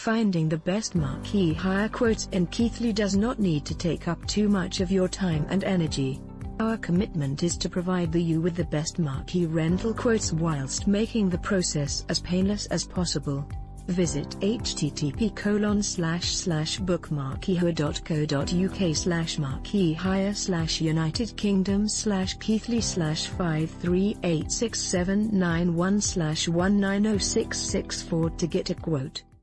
Finding the best marquee hire quotes in Keighley does not need to take up too much of your time and energy. Our commitment is to provide you with the best marquee rental quotes whilst making the process as painless as possible. Visit http://bookmarqueehire.co.uk/marquee-hire/United Kingdom/Keighley/5386791/1906664 to get a quote.